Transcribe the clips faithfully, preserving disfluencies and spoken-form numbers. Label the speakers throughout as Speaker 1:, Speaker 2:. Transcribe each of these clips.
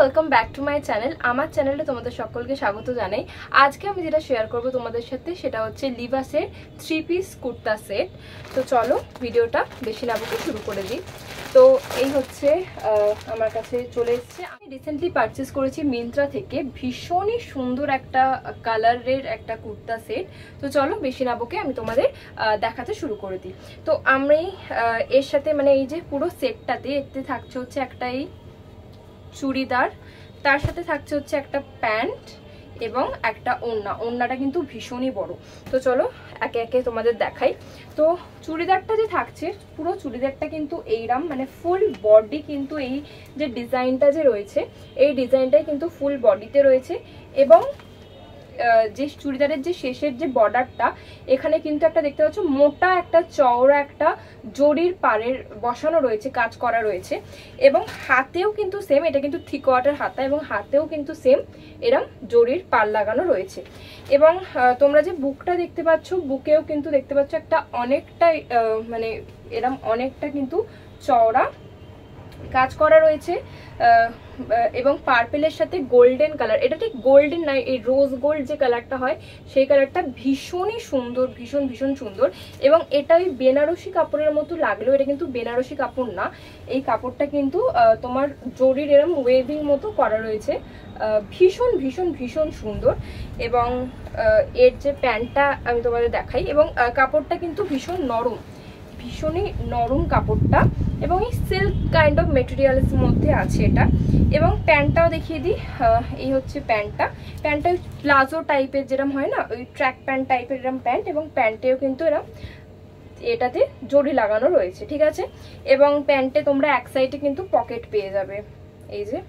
Speaker 1: Welcome back to my channel. আমার চ্যানেলে তোমাদের সকলকে স্বাগত জানাই। আজকে আমি যেটা শেয়ার করব তোমাদের সাথে সেটা হচ্ছে লিবাসের থ্রি পিস কুর্তা সেট। তো চলো ভিডিওটা বেশি না বকে শুরু করে দিই। তো এই হচ্ছে আমার কাছে চলে এসেছে। আমি রিসেন্টলি পারচেস করেছি মিন্ত্রা থেকে, ভীষণই সুন্দর একটা কালারের একটা কুর্তা সেট। তো চলো বেশি না বকে আমি তোমাদের দেখাতে শুরু করে দিই। তো আমি এর সাথে মানে এই যে পুরো সেটটাতে এতে থাকছে হচ্ছে একটা এই চুড়িদার, তার সাথে থাকছে হচ্ছে একটা প্যান্ট এবং একটা ওড়না। ওড়নাটা কিন্তু ভীষণই বড়। তো চলো একে একে তোমাদের দেখাই। তো চুড়িদারটা যে থাকছে, পুরো চুড়িদারটা কিন্তু এইরকম মানে ফুল বডি কিন্তু এই যে ডিজাইনটা যে রয়েছে এই ডিজাইনটাই কিন্তু ফুল বডিতে রয়েছে। এবং যে চুড়িদারের যে শেষের যে বর্ডারটা এখানে কিন্তু একটা দেখতে পাচ্ছ মোটা একটা চওড়া একটা জরির পাড়ের বসানো রয়েছে, কাজ করা রয়েছে। এবং হাতেও কিন্তু সেম, এটা কিন্তু থ্রি কোয়ার্টার হাতা এবং হাতেও কিন্তু সেম এরম জরির পাড় লাগানো রয়েছে। এবং তোমরা যে বুকটা দেখতে পাচ্ছ, বুকেও কিন্তু দেখতে পাচ্ছ একটা অনেকটা মানে এরম অনেকটা কিন্তু চওড়া কাজ করা রয়েছে। এবং পার্পেলের সাথে গোল্ডেন কালার, এটা ঠিক গোল্ডেন নয়, এই রোজ গোল্ড যে কালারটা হয় সেই কালারটা ভীষণই সুন্দর, ভীষণ ভীষণ সুন্দর। এবং এটা ওই বেনারসি কাপড়ের মতো লাগলেও এটা কিন্তু বেনারসি কাপড় না। এই কাপড়টা কিন্তু তোমার জরির এরম ওয়েভিং মতো করা রয়েছে, ভীষণ ভীষণ ভীষণ সুন্দর। এবং এর যে প্যান্টটা আমি তোমাদের দেখাই, এবং কাপড়টা কিন্তু ভীষণ নরম, ভীষণই নরম কাপড়টা এবং এই সিল্ক কাইন্ড অফ মেটেরিয়ালসের মধ্যে আছে এটা। এবং প্যান্টটাও দেখিয়ে দিই, এই হচ্ছে প্যান্টটা। প্যান্টটা প্লাজো টাইপের যেরকম হয় না, ওই ট্র্যাক প্যান্ট টাইপের এরকম প্যান্ট, এবং প্যান্টেও কিন্তু এরকম এটাতে জড়ি লাগানো রয়েছে, ঠিক আছে। এবং প্যান্টে তোমরা এক সাইডে কিন্তু পকেট পেয়ে যাবে, এই যে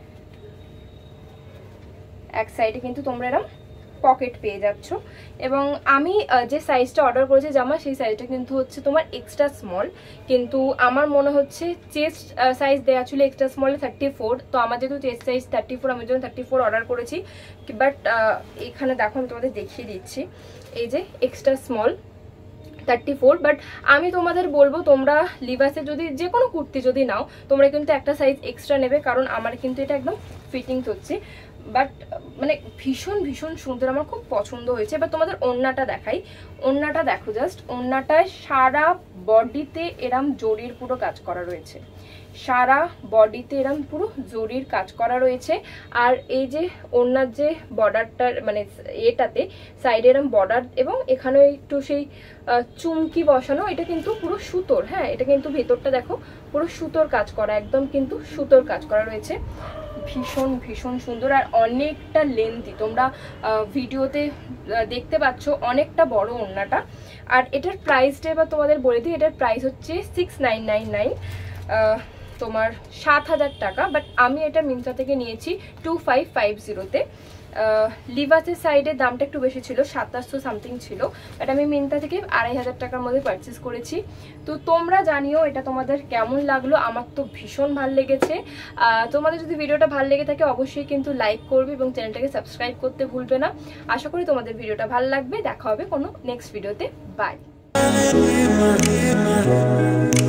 Speaker 1: এক সাইডে কিন্তু তোমরা এরকম পকেট পেয়ে যাচ্ছ। এবং আমি যে সাইজটা অর্ডার করেছি জামা, সেই সাইজটা কিন্তু হচ্ছে তোমার এক্সট্রা স্মল, কিন্তু আমার মনে হচ্ছে চেস্ট সাইজ দেওয়া ছিল এক্সট্রা স্মলে থার্টি ফোর। তো আমার যেহেতু চেস্ট সাইজ থার্টি ফোর, আমি জন্য থার্টি ফোর অর্ডার করেছি। বাট এখানে দেখো আমি তোমাদের দেখিয়ে দিচ্ছি, এই যে extra small thirty four. But আমি তোমাদের বলবো তোমরা লিবাসে যদি যে কোনো কুর্তি যদি নাও তোমরা কিন্তু একটা সাইজ এক্সট্রা নেবে, কারণ আমার কিন্তু এটা একদম ফিটিংস হচ্ছে। বাট মানে ভীষণ ভীষণ সুন্দর, আমার খুব পছন্দ হয়েছে। এবার তোমাদের ওড়নাটা দেখাই। ওড়নাটা দেখো জাস্ট, ওড়নাটায় সারা বডিতে এরম জরির পুরো কাজ করা রয়েছে, সারা বডিতে এরম পুরো জরির কাজ করা রয়েছে। আর এই যে ওড়নার যে বর্ডারটার মানে এটাতে সাইডে এরম বর্ডার, এবং এখানে একটু সেই চুমকি বসানো, এটা কিন্তু পুরো সুতোর। হ্যাঁ, এটা কিন্তু ভেতরটা দেখো পুরো সুতোর কাজ করা, একদম কিন্তু সুতোর কাজ করা রয়েছে, ভীষণ ভীষণ সুন্দর। আর অনেকটা লেন্থি, তোমরা ভিডিওতে দেখতে পাচ্ছ অনেকটা বড় ওড়নাটা। আর এটার প্রাইসটা এবার তোমাদের বলে দিই, এটার প্রাইস হচ্ছে সিক্স নাইন নাইন নাইন তোমার সাত হাজার টাকা। বাট আমি এটা মিন্ত্রা থেকে নিয়েছি টু ফাইভ ফাইভ জিরোতে। লিবাসের সাইডে দামটা একটু বেশি ছিল, সাতাশশো সামথিং ছিল। বাট আমি মিন্ত্রা থেকে আড়াই হাজার টাকার মধ্যে পারচেস করেছি। তো তোমরা জানিও এটা তোমাদের কেমন লাগলো। আমার তো ভীষণ ভালো লেগেছে। তোমাদের যদি ভিডিওটা ভালো লেগে থাকে অবশ্যই কিন্তু লাইক করবে এবং চ্যানেলটাকে সাবস্ক্রাইব করতে ভুলবে না। আশা করি তোমাদের ভিডিওটা ভালো লাগবে। দেখা হবে কোনো নেক্সট ভিডিওতে। বাই।